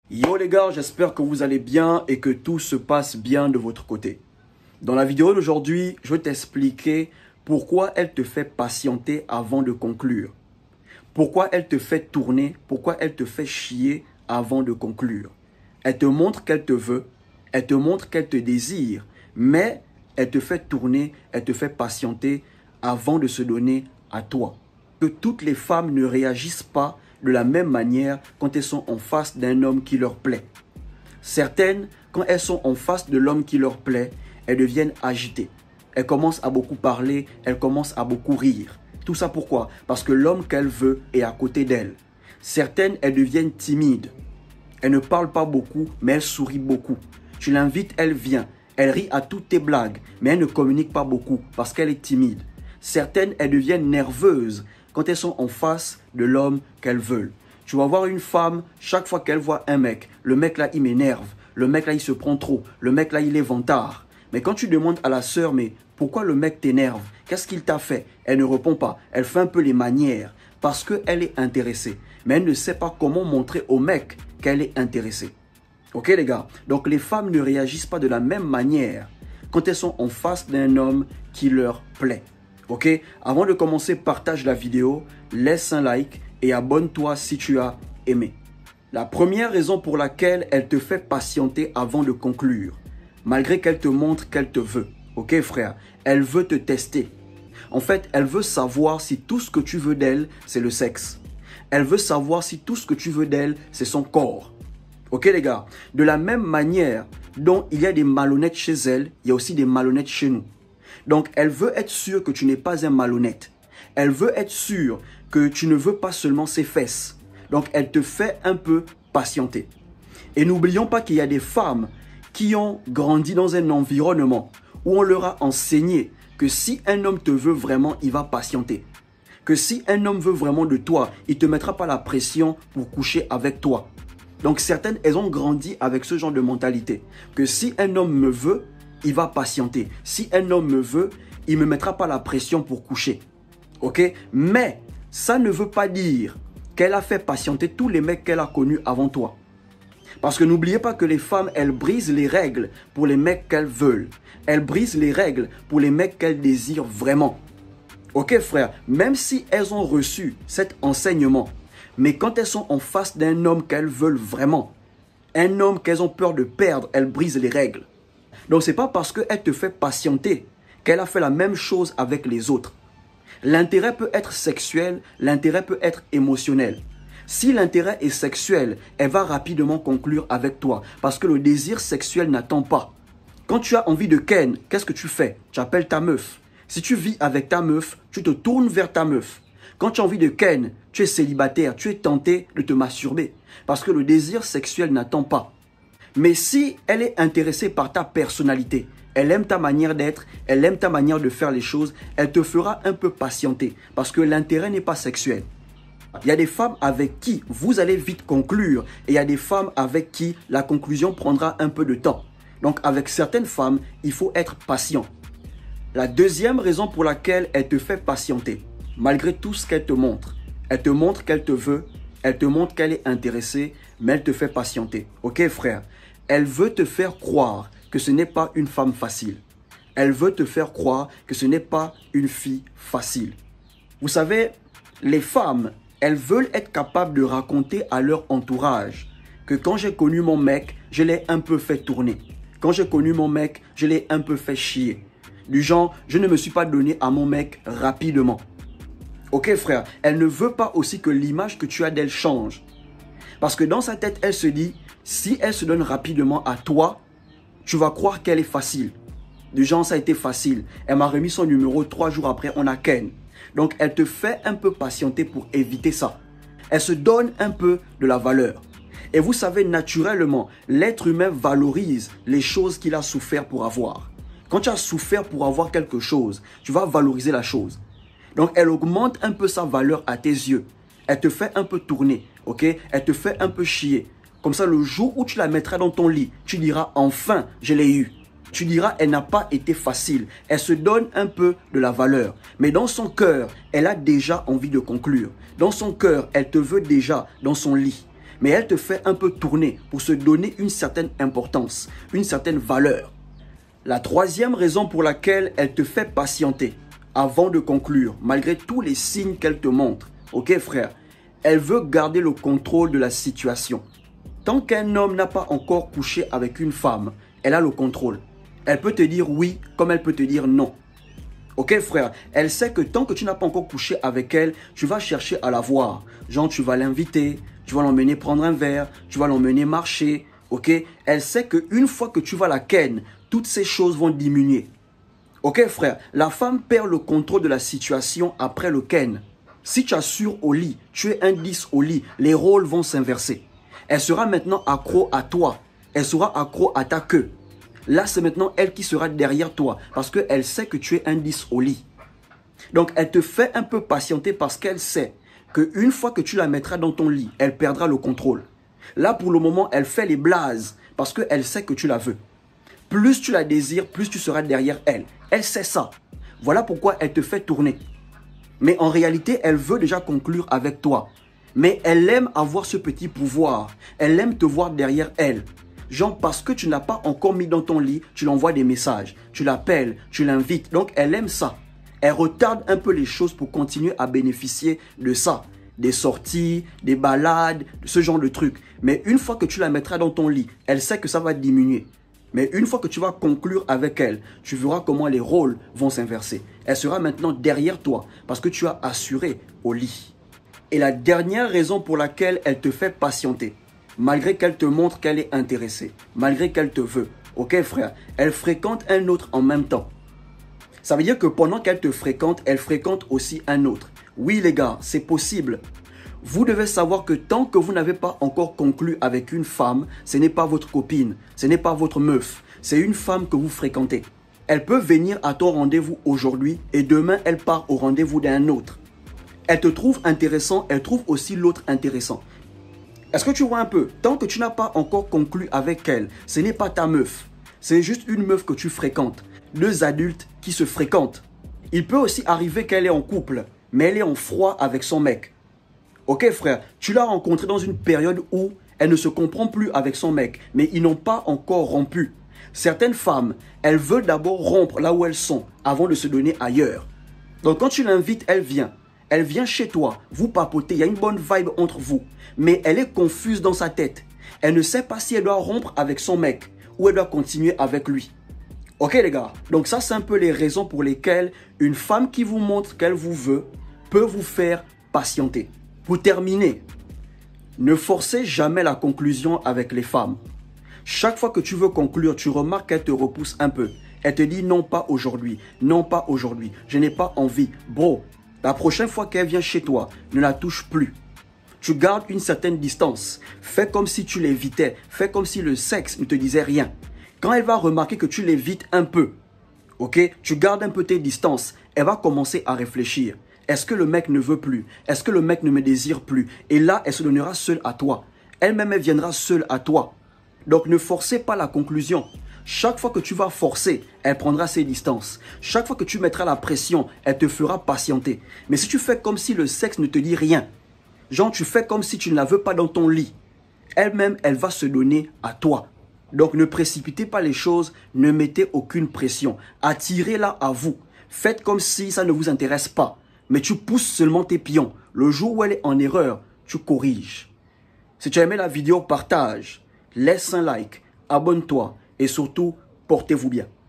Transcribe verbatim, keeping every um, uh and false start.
Yo les gars, j'espère que vous allez bien et que tout se passe bien de votre côté. Dans la vidéo d'aujourd'hui, je vais t'expliquer pourquoi elle te fait patienter avant de conclure. Pourquoi elle te fait tourner, pourquoi elle te fait chier avant de conclure. Elle te montre qu'elle te veut, elle te montre qu'elle te désire, mais elle te fait tourner, elle te fait patienter avant de se donner à toi. Que toutes les femmes ne réagissent pas de la même manière quand elles sont en face d'un homme qui leur plaît. Certaines, quand elles sont en face de l'homme qui leur plaît, elles deviennent agitées. Elles commencent à beaucoup parler, elles commencent à beaucoup rire. Tout ça pourquoi? Parce que l'homme qu'elle veut est à côté d'elle. Certaines, elles deviennent timides. Elle ne parle pas beaucoup, mais elle sourit beaucoup. Tu l'invites, elle vient. Elle rit à toutes tes blagues, mais elle ne communique pas beaucoup parce qu'elle est timide. Certaines, elles deviennent nerveuses quand elles sont en face de l'homme qu'elles veulent. Tu vas voir une femme, chaque fois qu'elle voit un mec, le mec là, il m'énerve. Le mec là, il se prend trop. Le mec là, il est vantard. Mais quand tu demandes à la sœur, mais pourquoi le mec t'énerve? Qu'est-ce qu'il t'a fait? Elle ne répond pas. Elle fait un peu les manières parce qu'elle est intéressée. Mais elle ne sait pas comment montrer au mec qu'elle est intéressée. Ok les gars? Donc les femmes ne réagissent pas de la même manière quand elles sont en face d'un homme qui leur plaît. Ok? Avant de commencer, partage la vidéo, laisse un like et abonne-toi si tu as aimé. La première raison pour laquelle elle te fait patienter avant de conclure, malgré qu'elle te montre qu'elle te veut. Ok frère? Elle veut te tester. En fait, elle veut savoir si tout ce que tu veux d'elle, c'est le sexe. Elle veut savoir si tout ce que tu veux d'elle, c'est son corps. Ok les gars? De la même manière dont il y a des malhonnêtes chez elle, il y a aussi des malhonnêtes chez nous. Donc, elle veut être sûre que tu n'es pas un malhonnête. Elle veut être sûre que tu ne veux pas seulement ses fesses. Donc, elle te fait un peu patienter. Et n'oublions pas qu'il y a des femmes qui ont grandi dans un environnement où on leur a enseigné que si un homme te veut vraiment, il va patienter. Que si un homme veut vraiment de toi, il ne te mettra pas la pression pour coucher avec toi. Donc, certaines, elles ont grandi avec ce genre de mentalité. Que si un homme me veut, il va patienter. Si un homme me veut, il ne me mettra pas la pression pour coucher. Ok? Mais ça ne veut pas dire qu'elle a fait patienter tous les mecs qu'elle a connus avant toi. Parce que n'oubliez pas que les femmes, elles brisent les règles pour les mecs qu'elles veulent. Elles brisent les règles pour les mecs qu'elles désirent vraiment. Ok frère? Même si elles ont reçu cet enseignement, mais quand elles sont en face d'un homme qu'elles veulent vraiment, un homme qu'elles ont peur de perdre, elles brisent les règles. Donc, ce n'est pas parce qu'elle te fait patienter qu'elle a fait la même chose avec les autres. L'intérêt peut être sexuel, l'intérêt peut être émotionnel. Si l'intérêt est sexuel, elle va rapidement conclure avec toi parce que le désir sexuel n'attend pas. Quand tu as envie de ken, qu'est-ce que tu fais? Tu appelles ta meuf. Si tu vis avec ta meuf, tu te tournes vers ta meuf. Quand tu as envie de ken, tu es célibataire, tu es tenté de te masturber parce que le désir sexuel n'attend pas. Mais si elle est intéressée par ta personnalité, elle aime ta manière d'être, elle aime ta manière de faire les choses, elle te fera un peu patienter parce que l'intérêt n'est pas sexuel. Il y a des femmes avec qui vous allez vite conclure et il y a des femmes avec qui la conclusion prendra un peu de temps. Donc avec certaines femmes, il faut être patient. La deuxième raison pour laquelle elle te fait patienter, malgré tout ce qu'elle te montre, elle te montre qu'elle te veut, elle te montre qu'elle est intéressée, mais elle te fait patienter. Ok frère? Elle veut te faire croire que ce n'est pas une femme facile. Elle veut te faire croire que ce n'est pas une fille facile. Vous savez, les femmes, elles veulent être capables de raconter à leur entourage que quand j'ai connu mon mec, je l'ai un peu fait tourner. Quand j'ai connu mon mec, je l'ai un peu fait chier. Du genre, je ne me suis pas donné à mon mec rapidement. Ok frère, elle ne veut pas aussi que l'image que tu as d'elle change. Parce que dans sa tête, elle se dit, si elle se donne rapidement à toi, tu vas croire qu'elle est facile. Du genre, ça a été facile. Elle m'a remis son numéro, trois jours après, on a ken. Donc, elle te fait un peu patienter pour éviter ça. Elle se donne un peu de la valeur. Et vous savez, naturellement, l'être humain valorise les choses qu'il a souffert pour avoir. Quand tu as souffert pour avoir quelque chose, tu vas valoriser la chose. Donc, elle augmente un peu sa valeur à tes yeux. Elle te fait un peu tourner, ok? Elle te fait un peu chier. Comme ça, le jour où tu la mettras dans ton lit, tu diras, enfin, je l'ai eu. Tu diras, elle n'a pas été facile. Elle se donne un peu de la valeur. Mais dans son cœur, elle a déjà envie de conclure. Dans son cœur, elle te veut déjà dans son lit. mais elle te fait un peu tourner pour se donner une certaine importance, une certaine valeur. La troisième raison pour laquelle elle te fait patienter avant de conclure, malgré tous les signes qu'elle te montre, ok frère, elle veut garder le contrôle de la situation. Tant qu'un homme n'a pas encore couché avec une femme, elle a le contrôle. Elle peut te dire oui comme elle peut te dire non. Ok frère, elle sait que tant que tu n'as pas encore couché avec elle, tu vas chercher à la voir. Genre tu vas l'inviter, tu vas l'emmener prendre un verre, tu vas l'emmener marcher. Ok, elle sait qu'une fois que tu vas la ken, toutes ces choses vont diminuer. Ok frère, la femme perd le contrôle de la situation après le ken. Si tu assures au lit, tu es un dix au lit, les rôles vont s'inverser. Elle sera maintenant accro à toi. Elle sera accro à ta queue. Là, c'est maintenant elle qui sera derrière toi parce qu'elle sait que tu es un dix au lit. Donc, elle te fait un peu patienter parce qu'elle sait qu'une fois que tu la mettras dans ton lit, elle perdra le contrôle. Là, pour le moment, elle fait les blazes parce qu'elle sait que tu la veux. Plus tu la désires, plus tu seras derrière elle. Elle sait ça. Voilà pourquoi elle te fait tourner. Mais en réalité, elle veut déjà conclure avec toi. Mais elle aime avoir ce petit pouvoir. Elle aime te voir derrière elle. Genre parce que tu ne l'as pas encore mis dans ton lit, tu l'envoies des messages. Tu l'appelles, tu l'invites. Donc elle aime ça. Elle retarde un peu les choses pour continuer à bénéficier de ça. Des sorties, des balades, ce genre de trucs. Mais une fois que tu la mettras dans ton lit, elle sait que ça va diminuer. Mais une fois que tu vas conclure avec elle, tu verras comment les rôles vont s'inverser. Elle sera maintenant derrière toi parce que tu as assuré au lit. Et la dernière raison pour laquelle elle te fait patienter, malgré qu'elle te montre qu'elle est intéressée, malgré qu'elle te veut, ok frère, elle fréquente un autre en même temps. Ça veut dire que pendant qu'elle te fréquente, elle fréquente aussi un autre. Oui les gars, c'est possible. Vous devez savoir que tant que vous n'avez pas encore conclu avec une femme, ce n'est pas votre copine, ce n'est pas votre meuf, c'est une femme que vous fréquentez. Elle peut venir à ton rendez-vous aujourd'hui et demain elle part au rendez-vous d'un autre. Elle te trouve intéressant, elle trouve aussi l'autre intéressant. Est-ce que tu vois un peu? Tant que tu n'as pas encore conclu avec elle, ce n'est pas ta meuf. C'est juste une meuf que tu fréquentes. Deux adultes qui se fréquentent. Il peut aussi arriver qu'elle est en couple, mais elle est en froid avec son mec. Ok frère, tu l'as rencontrée dans une période où elle ne se comprend plus avec son mec, mais ils n'ont pas encore rompu. Certaines femmes, elles veulent d'abord rompre là où elles sont, avant de se donner ailleurs. Donc quand tu l'invites, elle vient. Elle vient chez toi, vous papotez, il y a une bonne vibe entre vous. Mais elle est confuse dans sa tête. Elle ne sait pas si elle doit rompre avec son mec ou elle doit continuer avec lui. Ok les gars, donc ça c'est un peu les raisons pour lesquelles une femme qui vous montre qu'elle vous veut peut vous faire patienter. Pour terminer, ne forcez jamais la conclusion avec les femmes. Chaque fois que tu veux conclure, tu remarques qu'elle te repousse un peu. Elle te dit non pas aujourd'hui, non pas aujourd'hui, je n'ai pas envie. Bro, la prochaine fois qu'elle vient chez toi, ne la touche plus. Tu gardes une certaine distance. Fais comme si tu l'évitais. Fais comme si le sexe ne te disait rien. Quand elle va remarquer que tu l'évites un peu, ok, tu gardes un peu tes distances, elle va commencer à réfléchir. Est-ce que le mec ne veut plus? Est-ce que le mec ne me désire plus? Et là, elle se donnera seule à toi. Elle-même, elle viendra seule à toi. Donc, ne forcez pas la conclusion. Chaque fois que tu vas forcer, elle prendra ses distances. Chaque fois que tu mettras la pression, elle te fera patienter. Mais si tu fais comme si le sexe ne te dit rien, genre tu fais comme si tu ne la veux pas dans ton lit, elle-même, elle va se donner à toi. Donc, ne précipitez pas les choses, ne mettez aucune pression. Attirez-la à vous. Faites comme si ça ne vous intéresse pas. Mais tu pousses seulement tes pions. Le jour où elle est en erreur, tu corriges. Si tu as aimé la vidéo, partage, laisse un like, abonne-toi et surtout, portez-vous bien.